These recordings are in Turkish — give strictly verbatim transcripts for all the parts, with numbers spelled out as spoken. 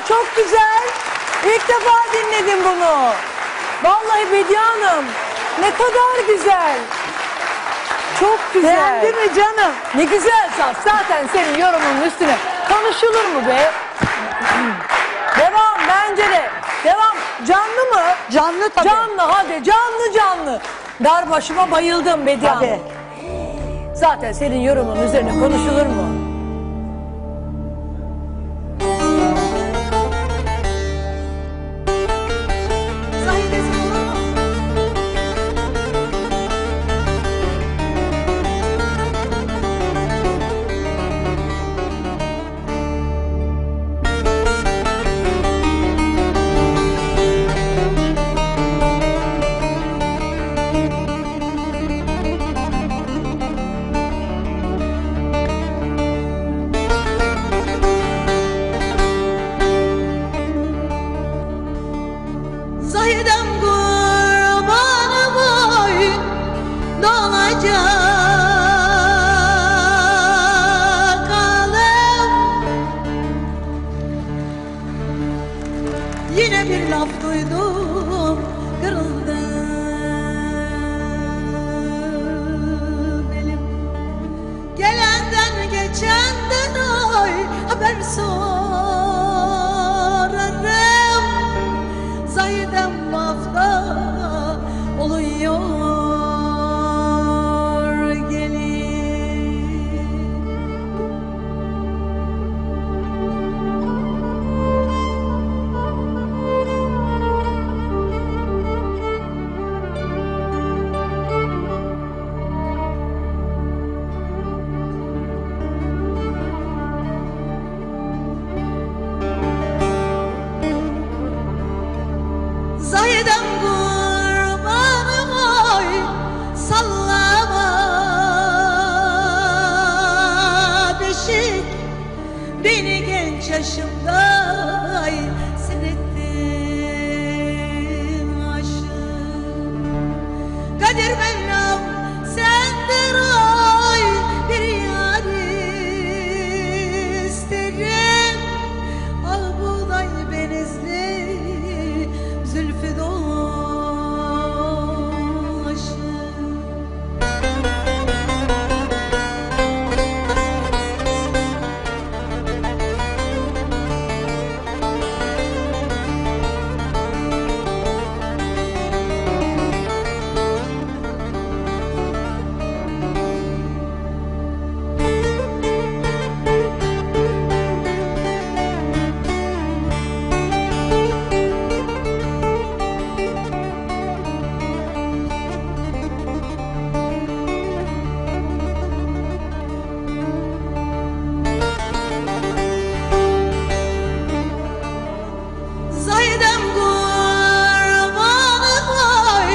çok güzel. İlk defa dinledim bunu. Vallahi Bediye Hanım, ne kadar güzel. Çok güzel. Beğendin mi canım? Ne güzel saz. Zaten senin yorumunun üstüne konuşulur mu be? Devam bence de. Devam. Canlı mı? Canlı tabii. Canlı hadi. Canlı canlı. Dar başıma bayıldım Bediye Hanım. Hadi. Zaten senin yorumun üzerine konuşulur mu? Zahidem kurbanı boy dolacak alem. Yine bir laf duydum kırıldı belim. Gelenden geçenden ay haber sorarım. Zahidem hafta oluyor gelin. Zahidem kurbanım oy sallama beşik. Beni genç yaşımda ay sen ettin aşık. Kadir Mevlam senden ay bir yar isterim. Al buğday benizli zülfü dolaşır. Zahidem kurbanı boy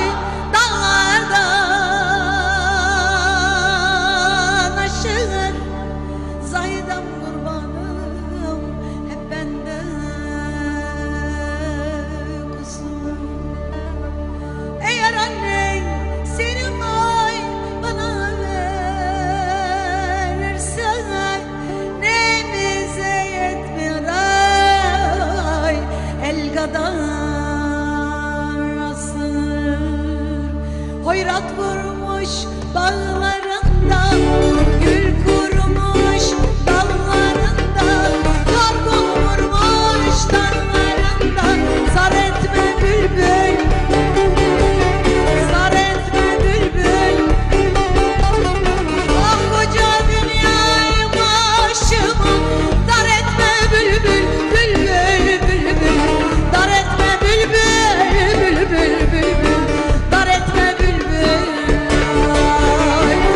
dallardan aşır. Zahidem kurbanım hep benden kusur. Eğer annen senin ay bana verirse nemize yetmiyor ay el kadar asır. Hoyrat vurmuş bağlarından, gül kurumuş dallarından, yorgun vurmuş dallarından. Zar etme bülbül, zar etme bülbül. Ah koca dünyayı başıma dar etme bülbül, bülbül bülbül. Dar etme bülbül, bülbül bülbül. Dar etme bülbül. Ay.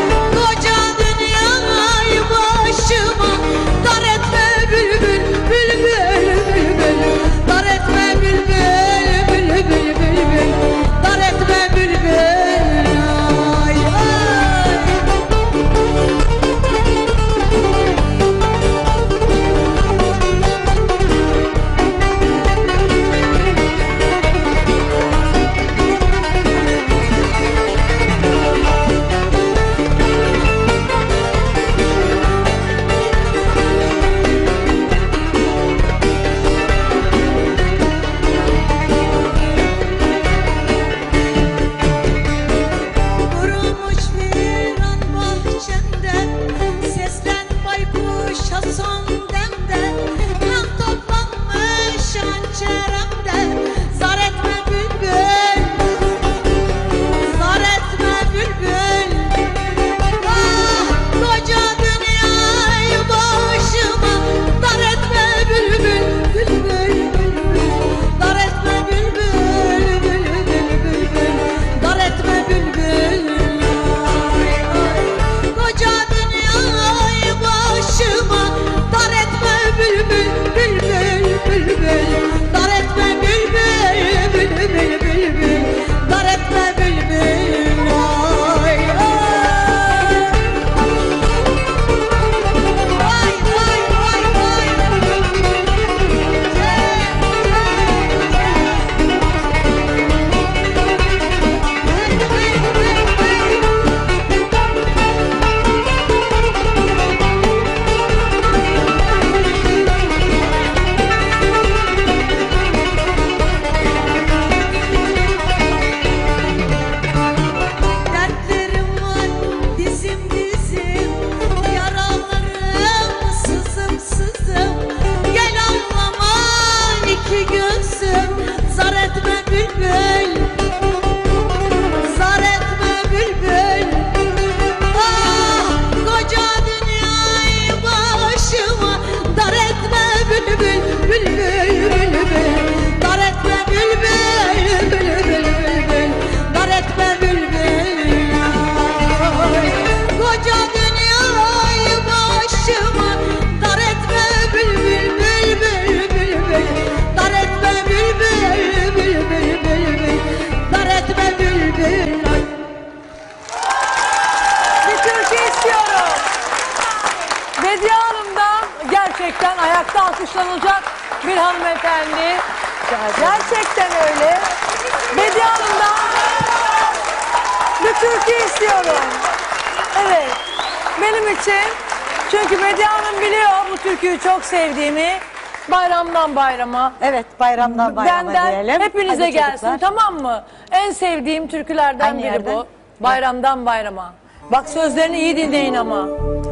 alkışlanacak bir hanımefendi. Gerçekten öyle. Bediye Hanım'dan bir türkü istiyorum. Evet. Benim için. Çünkü Bediye Hanım biliyor bu türküyü çok sevdiğimi. Bayramdan bayrama. Evet, bayramdan bayrama Benden diyelim. hepinize Hadi gelsin, çocuklar. tamam mı? En sevdiğim türkülerden Aynı biri yerden. bu. Bayramdan bayrama. Bak sözlerini iyi dinleyin ama.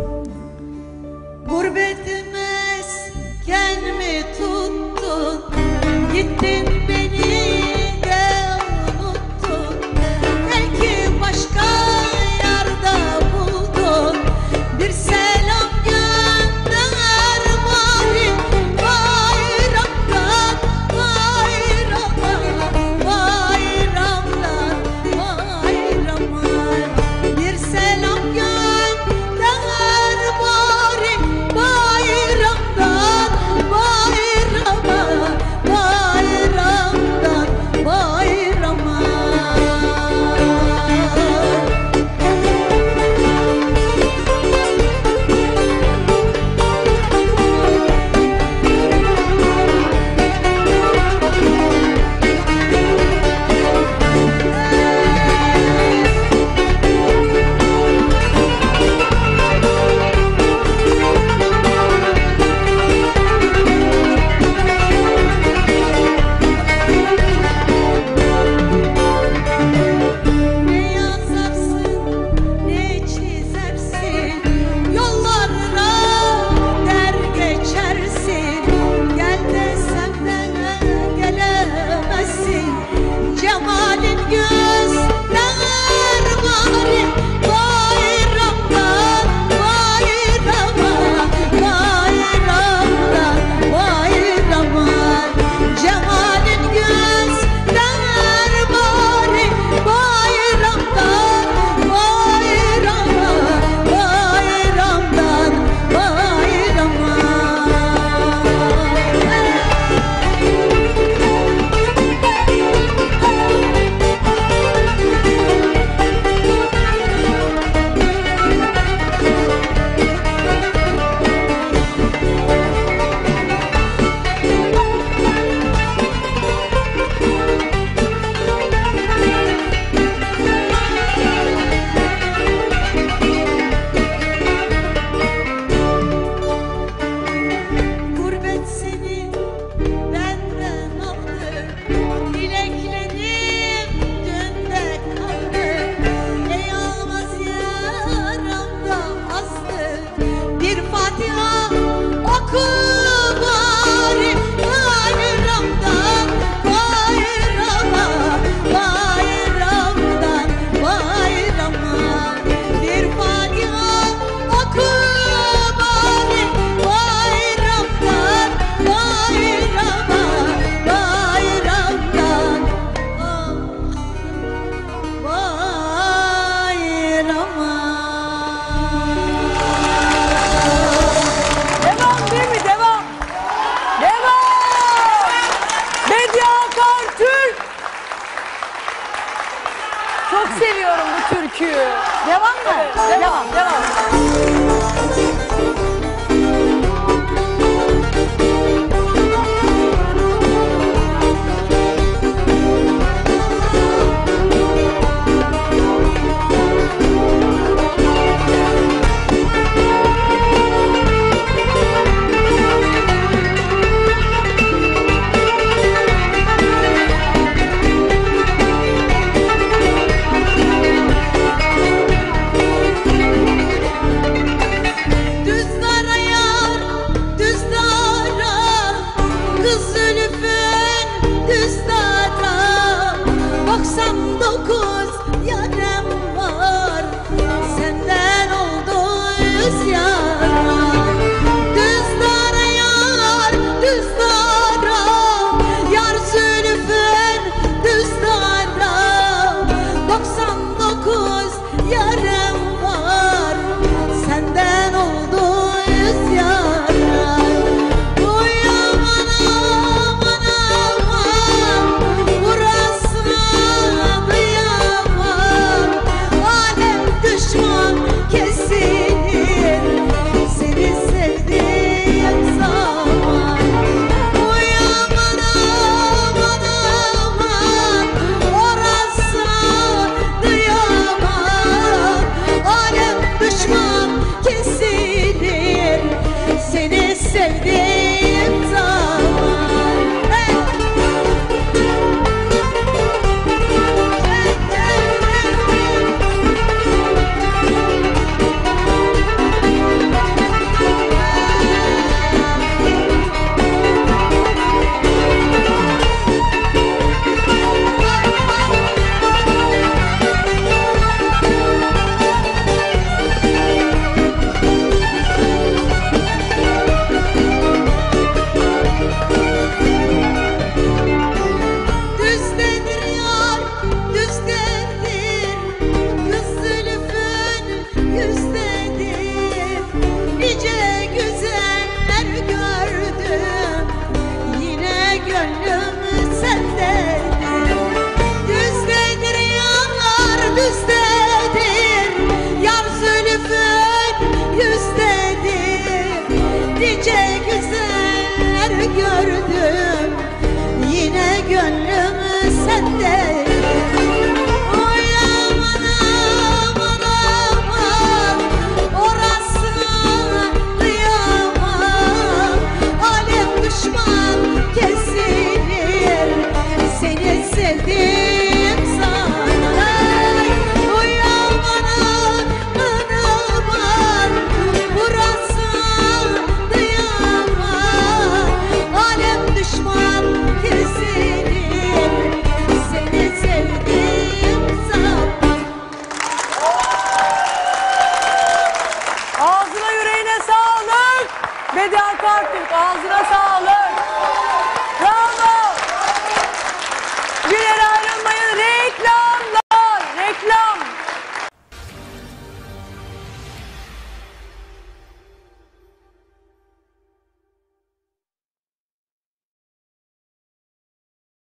Gurbetmezken mi tuttun, gittin beni de unuttun. Belki başka yerde buldun, bir selam gönder bari. Bayramdan bayrama, bayramdan bayrama, bir selam gönder bari. Bayramdan bayrama, bayramdan bayrama. Ne yazarsın, ne çizersin, yollarına der geçersin. Gel desem de gelemezsin, cemalin göster bari. Bayramdan bayrama, bayramdan bayrama, cemalin göster bari. Bayramdan bayrama, bayramdan bayrama. Gurbet seni benden aldı, dileklerim dünde kaldı. Ey almaz yaramda azdı, bir Fatiha oku bari. Bayramdan bayrama, bayramdan bayrama, bir Fatiha oku bari. Bayramdan bayrama, bayramdan bayrama. Devam değil mi? Devam. Devam. Bediye Hakan Türk. Çok seviyorum bu türküyü. Devam mı? Devam, devam.